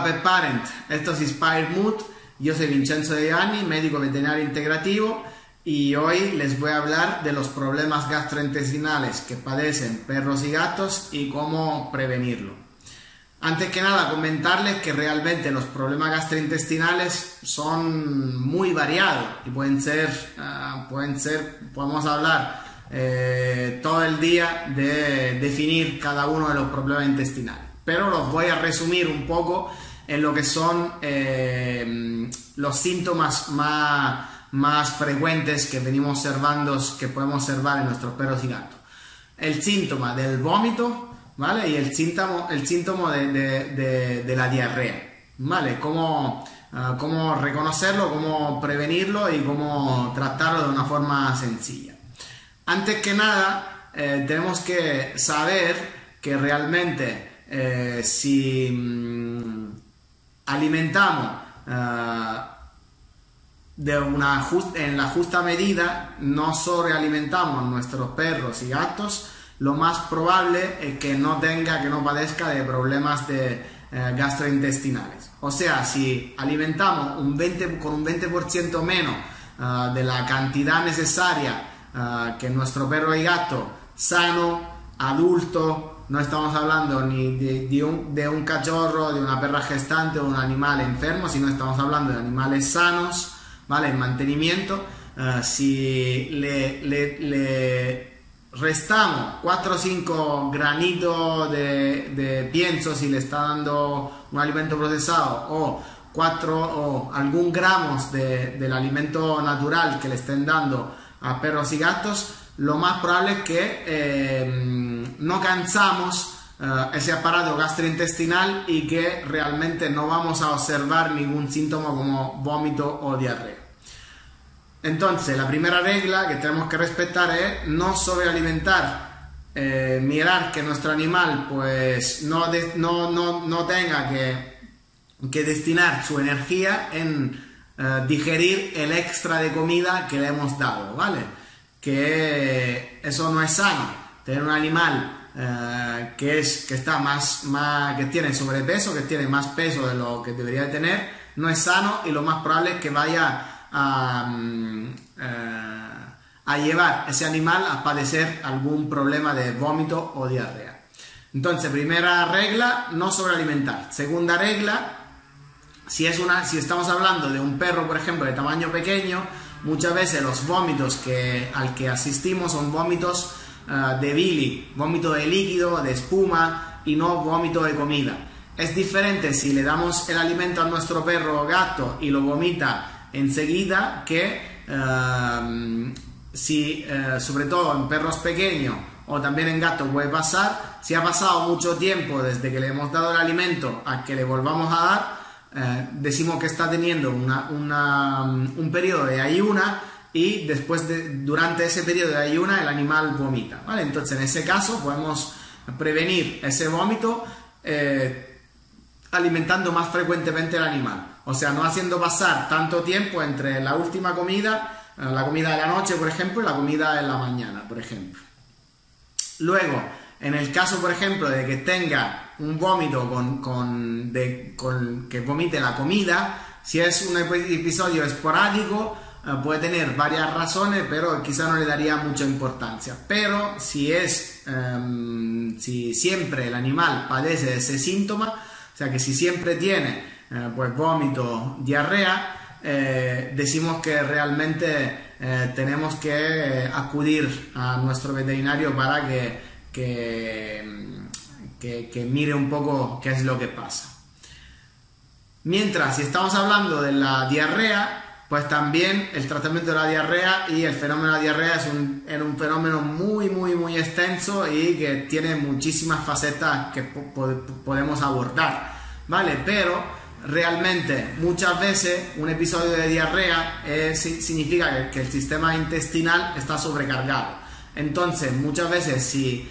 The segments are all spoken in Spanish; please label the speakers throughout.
Speaker 1: Pet Parent, esto es Inspire Mood, yo soy Vincenzo De Giovanni, médico veterinario integrativo, y hoy les voy a hablar de los problemas gastrointestinales que padecen perros y gatos y cómo prevenirlo. Antes que nada, comentarles que realmente los problemas gastrointestinales son muy variados y podemos hablar todo el día de definir cada uno de los problemas intestinales, pero los voy a resumir un poco en lo que son los síntomas más frecuentes que venimos observando, que podemos observar en nuestros perros y gatos. El síntoma del vómito, ¿vale? Y el síntoma de la diarrea, ¿vale? Cómo reconocerlo, cómo prevenirlo y cómo tratarlo de una forma sencilla. Antes que nada, tenemos que saber que realmente si alimentamos en la justa medida, no sobrealimentamos a nuestros perros y gatos, lo más probable es que no padezca de problemas gastrointestinales. O sea, si alimentamos con un 20% menos de la cantidad necesaria que nuestro perro y gato sano, adulto, no estamos hablando ni de un cachorro, de una perra gestante o un animal enfermo, sino estamos hablando de animales sanos, ¿vale? En mantenimiento. Si le restamos 4 o 5 granitos de pienso, si le está dando un alimento procesado, o algún gramos del alimento natural que le estén dando a perros y gatos, lo más probable es que no cansamos ese aparato gastrointestinal y que realmente no vamos a observar ningún síntoma como vómito o diarrea. Entonces, la primera regla que tenemos que respetar es no sobrealimentar, mirar que nuestro animal pues no tenga que destinar su energía en digerir el extra de comida que le hemos dado, ¿vale? Que eso no es sano. Tener un animal que tiene sobrepeso, que tiene más peso de lo que debería tener, no es sano, y lo más probable es que vaya a llevar ese animal a padecer algún problema de vómito o diarrea. Entonces, primera regla, no sobrealimentar. Segunda regla, si estamos hablando de un perro, por ejemplo, de tamaño pequeño, muchas veces los vómitos al que asistimos son vómitos de bili, vómito de líquido, de espuma, y no vómito de comida. Es diferente si le damos el alimento a nuestro perro o gato y lo vomita enseguida, que sobre todo en perros pequeños o también en gatos puede pasar. Si ha pasado mucho tiempo desde que le hemos dado el alimento a que le volvamos a dar, decimos que está teniendo un periodo de ayuna, y durante ese periodo de ayuna el animal vomita, ¿vale? Entonces, en ese caso podemos prevenir ese vómito alimentando más frecuentemente al animal, o sea, no haciendo pasar tanto tiempo entre la última comida, la comida de la noche, por ejemplo, y la comida de la mañana, por ejemplo. Luego, en el caso, por ejemplo, de que tenga un vómito que vomite la comida, si es un episodio esporádico, puede tener varias razones, pero quizá no le daría mucha importancia. Pero si siempre el animal padece de ese síntoma, o sea que si siempre tiene pues vómito, diarrea, decimos que realmente tenemos que acudir a nuestro veterinario para que mire un poco qué es lo que pasa. Mientras, si estamos hablando de la diarrea, pues también el tratamiento de la diarrea y el fenómeno de la diarrea es un fenómeno muy extenso y que tiene muchísimas facetas que podemos abordar, ¿vale? Pero realmente muchas veces un episodio de diarrea significa que el sistema intestinal está sobrecargado. Entonces, muchas veces si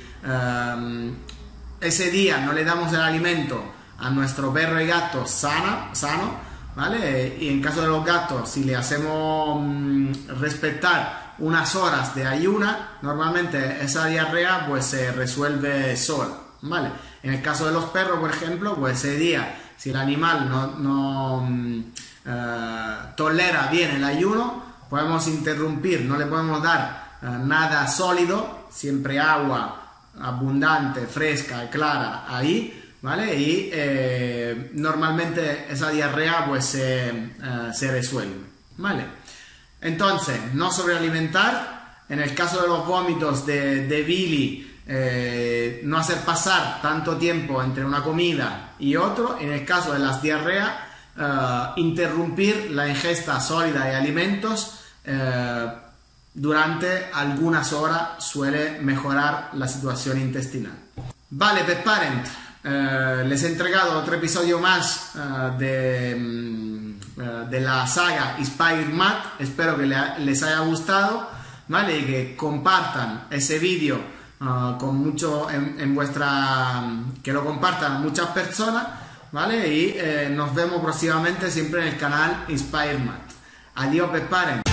Speaker 1: ese día no le damos el alimento a nuestro perro y gato sano, ¿vale? Y en caso de los gatos, si le hacemos respetar unas horas de ayuna, normalmente esa diarrea pues se resuelve sola, ¿vale? En el caso de los perros, por ejemplo, pues ese día si el animal no tolera bien el ayuno, podemos interrumpir, no le podemos dar nada sólido, siempre agua abundante, fresca, clara ahí, ¿vale? Y normalmente esa diarrea pues se resuelve, ¿vale? Entonces, no sobrealimentar. En el caso de los vómitos de Billy, no hacer pasar tanto tiempo entre una comida y otro. En el caso de las diarreas, interrumpir la ingesta sólida de alimentos durante algunas horas suele mejorar la situación intestinal. Vale, Pet Parent, les he entregado otro episodio más de la saga Inspire Math. Espero que les haya gustado, ¿vale? Y que compartan ese vídeo con mucho que lo compartan a muchas personas, ¿vale? Y nos vemos próximamente siempre en el canal Inspire Math. Adiós, Pet Parent.